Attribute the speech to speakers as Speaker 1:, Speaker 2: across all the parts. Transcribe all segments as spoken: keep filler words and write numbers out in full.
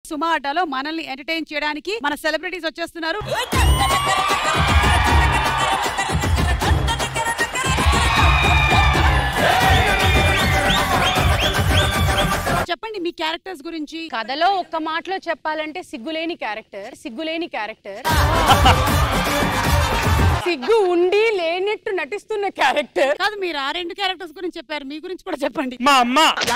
Speaker 1: సుమా అడ్డాలో మనల్ని ఎంటర్టైన్ చేయడానికి మన సెలబ్రిటీస్ వచ్చేస్తున్నారు. చెప్పండి మీ క్యారెక్టర్స్ గురించి.
Speaker 2: కథలో ఒక్క మాటలో చెప్పాలంటే సిగ్గులేని క్యారెక్టర్ సిగ్గులేని క్యారెక్టర్ సిగ్గు ఉండి లేనట్టు నటిస్తున్న క్యారెక్టర్
Speaker 1: కాదు. మీరు ఆ రెండు క్యారెక్టర్స్ గురించి చెప్పారు, మీ గురించి కూడా చెప్పండి.
Speaker 3: మా అమ్మ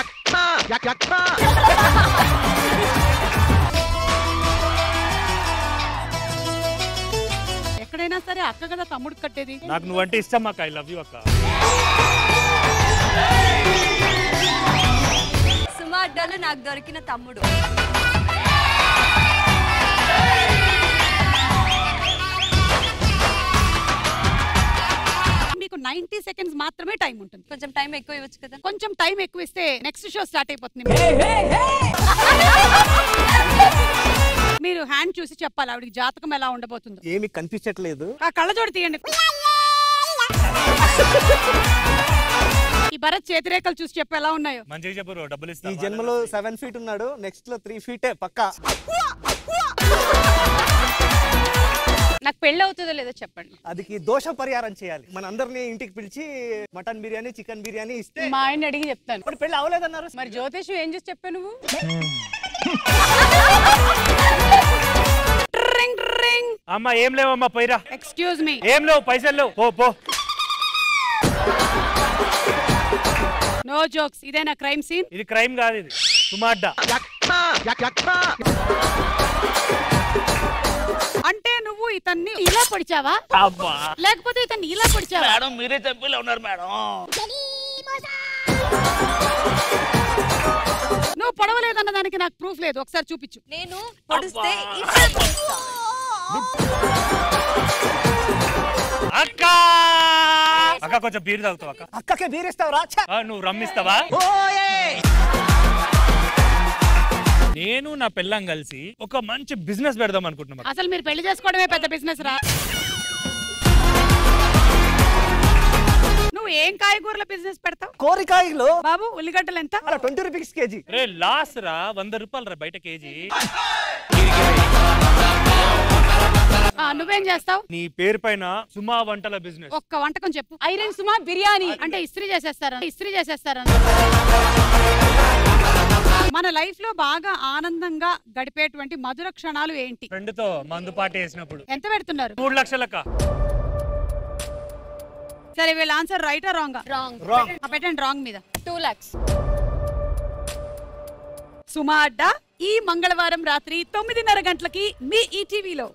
Speaker 1: ఎక్కడైనా సరే అక్క కదా తమ్ముడు కట్టేది.
Speaker 3: నాకు నువ్వంటే ఇష్టం అక్క. ఐ లవ్ యూ అక్క.
Speaker 4: సుమా అడ్డాలో నాకు దొరికిన తమ్ముడు.
Speaker 1: మీకు నైన్టీ సెకండ్స్ మాత్రమే టైం ఉంటుంది.
Speaker 4: కొంచెం టైం ఎక్కువ ఇవ్వచ్చు కదా.
Speaker 1: కొంచెం టైం ఎక్కువ ఇస్తే నెక్స్ట్ షో స్టార్ట్ అయిపోతుంది. మీరు హ్యాండ్ చూసి చెప్పాలి ఆవిడికి జాతకం ఎలా ఉండబోతుందో.
Speaker 5: ఏమి కనిపించట్లేదు.
Speaker 1: ఆ కళ్ళజోడు తీయండి. ఈ భరత్ చేతిరేఖలు చూసి చెప్పు ఎలా ఉన్నాయో.
Speaker 3: మంచిగా చెప్పు, డబ్బులు ఇస్తా.
Speaker 5: ఈ జన్మలో సెవెన్ ఫీట్ ఉన్నాడు, నెక్స్ట్ లో త్రీ ఫీటే పక్కా.
Speaker 2: నాకు పెళ్ళి అవుతుందో లేదో చెప్పండి.
Speaker 5: అదికి దోష పరిహారం చేయాలి. మన అందరినీ ఇంటికి పిలిచి మటన్ బిర్యానీ చికెన్ బిర్యానీ ఇస్తే
Speaker 2: మా ఆయన అడిగి చెప్తాను.
Speaker 5: మరి పెళ్ళి అవ్వలేదన్నారు.
Speaker 2: మరి జ్యోతిషం ఏం చూసి చెప్పావు నువ్వు?
Speaker 3: అమ్మా ఏం లేవమ్మా పోయిరా.
Speaker 1: Excuse me.
Speaker 3: ఏం లేవు, పైసలు లేవు, పో పో.
Speaker 1: No jokes. ఇదేనా క్రైమ్ సీన్?
Speaker 3: ఇది క్రైమ్ కాదు, ఇది సుమా అడ్డా.
Speaker 1: అంటే నువ్వు ఇతన్ని ఇలా పొడిచావా లేకపోతే ఇతన్ని ఇలా పొడిచావా?
Speaker 3: మేడం మీరే చంపిలా ఉన్నారు మేడం.
Speaker 1: నువ్వు పొడవలేదన్న దానికి నాకు ప్రూఫ్ లేదు, ఒకసారి చూపించు.
Speaker 4: నేను పొడిస్తే
Speaker 3: అక్క అక్క కొంచెం బీర్ తాగుతావు అక్క?
Speaker 5: అక్కకే బీర్ ఇస్తావు రా.
Speaker 3: నువ్వు రమ్మిస్తావా? నేను నా పెళ్ళం కలిసి ఒక మంచి బిజినెస్ పెడదాం అనుకుంటున్నాం.
Speaker 1: అసలు మీరు పెళ్లి చేసుకోవడమే పెద్ద బిజినెస్ రా. నువ్వు ఏం కాయగూరల బిజినెస్ పెడతావు?
Speaker 5: కోరికాయలు
Speaker 1: బాబు. ఉల్లిగడ్డలు ఎంత?
Speaker 5: అలా ట్వంటీ రూపీస్ కేజీ.
Speaker 3: రే లాస్ రా, వంద రూపాయలు రా బయట కేజీ.
Speaker 1: నువ్వేం చేస్తావు?
Speaker 3: నీ పేరు పైన సుమా వంటల బిజినెస్.
Speaker 1: ఒక్క వంటకం చెప్పు.
Speaker 2: ఐరన్ సుమా బిర్యానీ.
Speaker 1: అంటే ఇస్త్రీ చేసేస్తారా? ఇస్త్రీ చేసేస్తారా? మన లైఫ్ లో బాగా ఆనందంగా గడిపేటువంటి మధుర క్షణాలు ఏంటి?
Speaker 3: ఫ్రెండ్ తో మందు పాట వేసినప్పుడు.
Speaker 1: ఎంత పెడుతున్నారు?
Speaker 3: మూడు లక్షలక్క.
Speaker 1: సరే వీళ్ళ ఆన్సర్ రైటా రాంగ్?
Speaker 2: రాంగ్.
Speaker 1: పెట్టండి రాంగ్ మీద.
Speaker 2: టూ లాక్స్.
Speaker 1: సుమా అడ్డా ఈ మంగళవారం రాత్రి తొమ్మిదిన్నర గంటలకి మీ ఈటీవీలో.